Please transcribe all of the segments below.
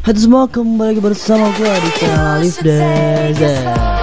Halo semua, kembali lagi bersama gue di channel Alif Deze.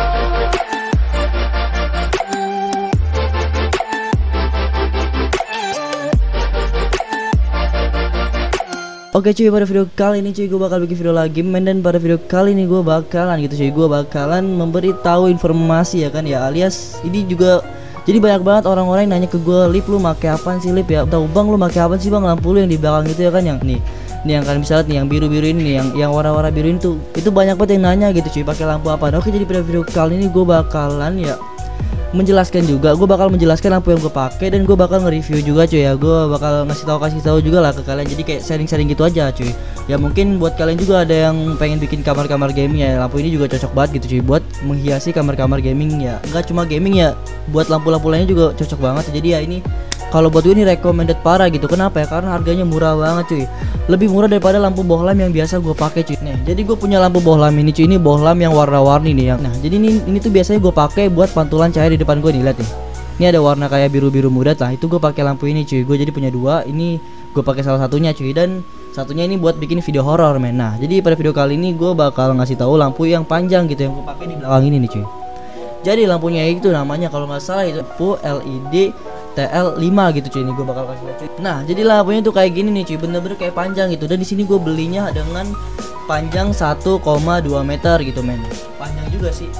Oke cuy, pada video kali ini cuy gue bakal bikin video lagi men. Dan pada video kali ini gue bakalan memberitahu informasi ya kan ya, alias ini juga jadi banyak banget orang-orang yang nanya ke gue, Lip lu make apaan sih Lip ya? Tahu bang lu make apaan sih bang, lampu lu yang di belakang gitu ya kan, yang nih yang kalian bisa lihat nih, yang biru-biru ini nih, yang warna-warna biru ini tuh, itu banyak banget yang nanya gitu cuy, pakai lampu apa. Oke, jadi pada video kali ini gue bakalan ya menjelaskan juga, gue bakal menjelaskan lampu yang gue pakai, dan gue bakal nge-review juga cuy ya. Gue bakal kasih tahu juga lah ke kalian, jadi kayak sharing-sharing gitu aja cuy. Ya mungkin buat kalian juga ada yang pengen bikin kamar-kamar gaming ya, lampu ini juga cocok banget gitu cuy buat menghiasi kamar-kamar gaming ya. Enggak cuma gaming ya, buat lampu-lampu lainnya juga cocok banget. Jadi ya ini kalau buat gue ini recommended parah gitu. Kenapa ya? Karena harganya murah banget cuy. Lebih murah daripada lampu bohlam yang biasa gue pakai cuy. Nih, jadi gue punya lampu bohlam ini cuy. Ini bohlam yang warna-warni nih yang. Nah, jadi ini tuh biasanya gue pakai buat pantulan cahaya di depan gue nih, lihat nih. Ini ada warna kayak biru-biru muda lah. Itu gue pakai lampu ini cuy. Gue jadi punya dua. Ini gue pakai salah satunya cuy, dan satunya ini buat bikin video horor men. Nah, jadi pada video kali ini gue bakal ngasih tahu lampu yang panjang gitu yang gue pakai di belakang ini nih cuy. Jadi lampunya itu namanya kalau nggak salah itu lampu LED TL5 gitu cuy. Ini gue bakal kasih lihat cuy. Nah, jadi lampunya tuh kayak gini nih cuy, bener-bener kayak panjang gitu. Dan di sini gue belinya dengan panjang 1,2 meter gitu men. Panjang juga sih.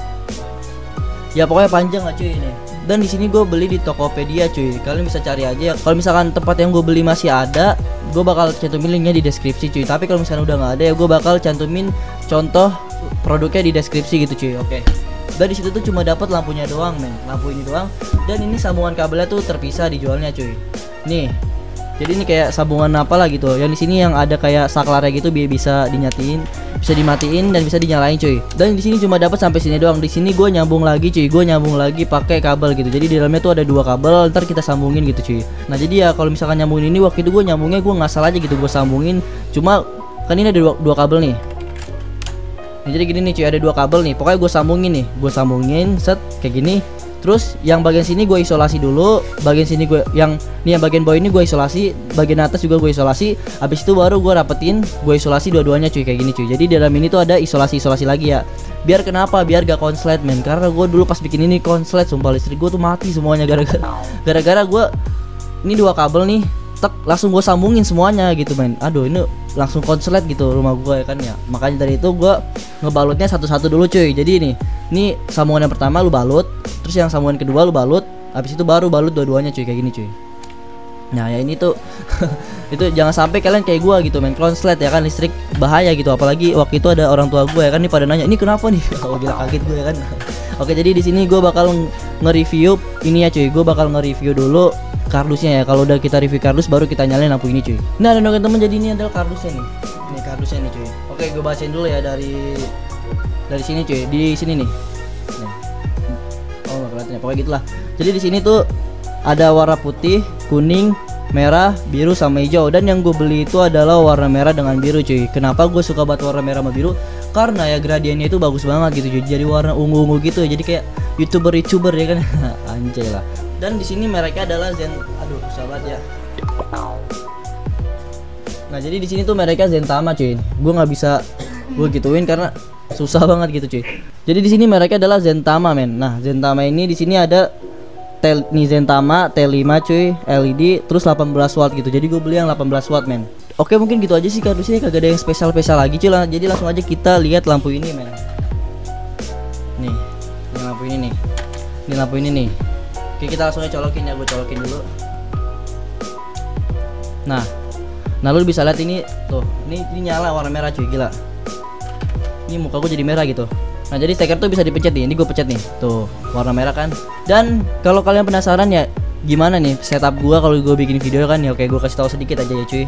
Ya pokoknya panjang lah cuy ini. Dan di sini gue beli di Tokopedia cuy. Kalian bisa cari aja ya. Kalau misalkan tempat yang gue beli masih ada, gue bakal cantumin linknya di deskripsi cuy. Tapi kalau misalkan udah nggak ada ya, gue bakal cantumin contoh produknya di deskripsi gitu cuy. Oke. Dan di situ tuh cuma dapat lampunya doang men, lampu ini doang. Dan ini sambungan kabelnya tuh terpisah dijualnya cuy. Nih, jadi ini kayak sambungan apalah gitu. Yang di sini yang ada kayak saklarnya gitu, biar bisa dinyatiin, bisa dimatiin dan bisa dinyalain cuy. Dan di sini cuma dapat sampai sini doang. Di sini gue nyambung lagi cuy, gue nyambung lagi pakai kabel gitu. Jadi di dalamnya tuh ada dua kabel, ntar kita sambungin gitu cuy. Nah jadi ya kalau misalkan nyambungin ini, waktu itu gue nyambungnya gue ngasal aja gitu, gue sambungin. Cuma kan ini ada dua kabel nih. Nah, jadi gini nih cuy, ada dua kabel nih. Pokoknya gue sambungin set kayak gini. Terus yang bagian sini gue isolasi dulu, bagian sini gue yang bagian bawah ini gue isolasi, bagian atas juga gue isolasi. Habis itu baru gue rapetin, gue isolasi dua-duanya cuy, kayak gini cuy. Jadi dalam ini tuh ada isolasi lagi ya. Biar kenapa? Biar gak konslet men. Karena gue dulu pas bikin ini konslet, sumpah listrik gue tuh mati semuanya gara-gara gue ini dua kabel nih, tek langsung gue sambungin semuanya gitu men. Aduh, ini langsung konslet gitu rumah gue ya kan ya. Makanya dari itu gue ngebalutnya satu-satu dulu cuy. Jadi ini sambungan yang pertama lu balut, terus yang sambungan kedua lu balut, habis itu baru balut dua-duanya cuy, kayak gini cuy. Nah ya ini tuh itu jangan sampai kalian kayak gua gitu men, konslet ya kan, listrik bahaya gitu. Apalagi waktu itu ada orang tua gue ya kan, nih pada nanya ini kenapa nih. Oh gila, kaget gue ya kan. Oke, jadi di sini gue bakal nge-review ini ya cuy. Gue bakal nge-review dulu kardusnya ya. Kalau udah kita review kardus baru kita nyalain lampu ini cuy. Nah dan teman-teman, jadi ini adalah kardusnya nih. Ini kardusnya nih cuy. Oke, gue bacain dulu ya dari sini cuy. Di sini nih. Oh nggak kelihatan ya, pokoknya gitulah. Jadi di sini tuh ada warna putih, kuning, merah, biru sama hijau. Dan yang gue beli itu adalah warna merah dengan biru cuy. Kenapa gue suka banget warna merah sama biru? Karena ya gradiennya itu bagus banget gitu cuy. Jadi warna ungu-ungu gitu. Jadi kayak youtuber ya kan. Anjay lah. Dan di sini mereknya adalah sahabat ya. Nah jadi di sini tuh mereknya Zentama cuy. Gue nggak bisa gue gituin karena susah banget gitu cuy. Jadi di sini mereknya adalah Zentama men. Nah Zentama ini di sini ada Zentama T5 cuy, LED, terus 18 watt gitu. Jadi gue beli yang 18 watt men. Oke, mungkin gitu aja sih kardusnya, kagak ada yang spesial lagi cuy lah. Jadi langsung aja kita lihat lampu ini men. Nih, ini lampu ini nih. Ini lampu ini nih. Oke, kita langsung aja colokin ya, gue colokin dulu. Nah lu bisa lihat ini tuh, ini nyala warna merah cuy, gila. Ini muka gue jadi merah gitu. Nah jadi steker tuh bisa dipencet nih, ini gue pencet nih, tuh warna merah kan. Dan kalau kalian penasaran ya gimana nih setup gue kalau gue bikin video kan ya, oke gue kasih tahu sedikit aja ya cuy.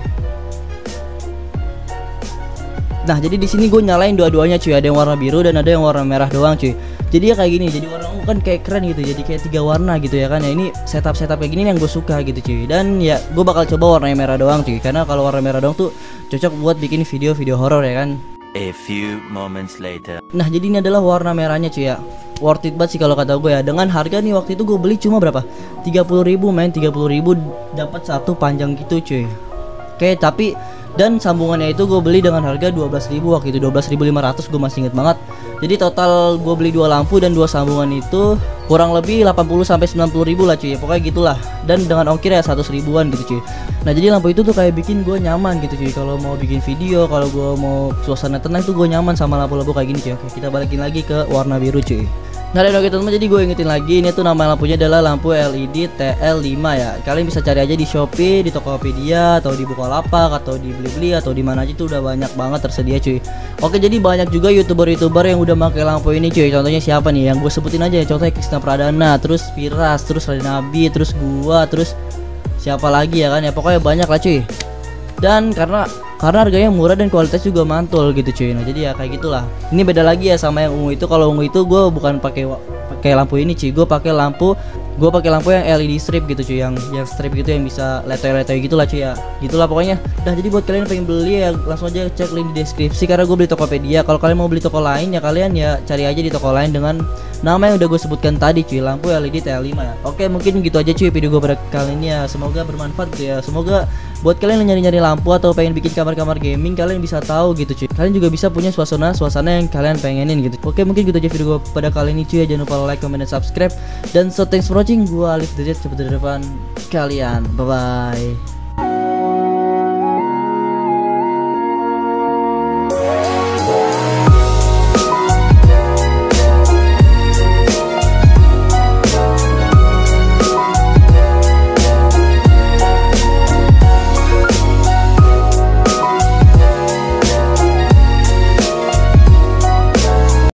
Nah jadi di sini gue nyalain dua-duanya cuy, ada yang warna biru dan ada yang warna merah doang cuy. Jadi ya kayak gini, jadi warna ungu kan kayak keren gitu, jadi kayak 3 warna gitu ya kan ya. Ini setup kayak gini yang gue suka gitu cuy. Dan ya gue bakal coba warna merah doang cuy, karena kalau warna merah doang tuh cocok buat bikin video horor ya kan. A few moments later. Nah jadi ini adalah warna merahnya cuy ya. Worth it banget sih kalau kata gue ya. Dengan harga nih waktu itu gue beli cuma berapa? 30.000 men, 30.000 dapat satu panjang gitu cuy. Oke, tapi Dan sambungannya itu gue beli dengan harga 12.000 waktu itu, 12.500 gue masih inget banget. Jadi total gue beli 2 lampu dan 2 sambungan itu kurang lebih 80 sampai 90.000 lah cuy. Pokoknya gitulah. Dan dengan ongkir ya 100 ribuan gitu cuy. Nah, jadi lampu itu tuh kayak bikin gue nyaman gitu cuy. Kalau mau bikin video, kalau gue mau suasana tenang tuh gue nyaman sama lampu-lampu kayak gini cuy. Oke, kita balikin lagi ke warna biru cuy. Nah, dan oke teman-teman, jadi gue ingetin lagi, ini tuh nama lampunya adalah lampu LED TL5 ya. Kalian bisa cari aja di Shopee, di Tokopedia, atau di Bukalapak, atau di Blibli, atau di mana aja tuh udah banyak banget tersedia cuy. Oke, jadi banyak juga YouTuber-YouTuber yang udah pakai lampu ini cuy. Contohnya siapa nih? Yang gue sebutin aja ya. Contohnya Krisna Pradana, terus Piras, terus Raden Nabi, terus gua, terus siapa lagi ya kan ya. Pokoknya banyak lah cuy. Dan karena harganya murah dan kualitas juga mantul gitu cuy. Nah, jadi ya kayak gitulah. Ini beda lagi ya sama yang ungu itu. Kalau ungu itu gue bukan pakai lampu ini cuy. Gue pakai lampu yang LED strip gitu cuy, yang strip gitu yang bisa letoy-letoy gitulah cuy ya. Gitulah pokoknya. Nah, jadi buat kalian yang pengen beli ya langsung aja cek link di deskripsi karena gue beli Tokopedia. Kalau kalian mau beli toko lain ya kalian ya cari aja di toko lain dengan nama yang udah gue sebutkan tadi cuy, lampu LED TL5 ya. Oke, mungkin gitu aja cuy video gue pada kali ini ya. Semoga bermanfaat gitu ya. Semoga buat kalian yang nyari-nyari lampu atau pengen bikin kamar-kamar gaming kalian bisa tahu gitu cuy. Kalian juga bisa punya suasana yang kalian pengenin gitu. Oke, mungkin gitu aja video gue pada kali ini cuy ya. Jangan lupa like, comment, dan subscribe. Dan so thanks for watching. Gue Alif Dejat, cepet di depan kalian. Bye bye.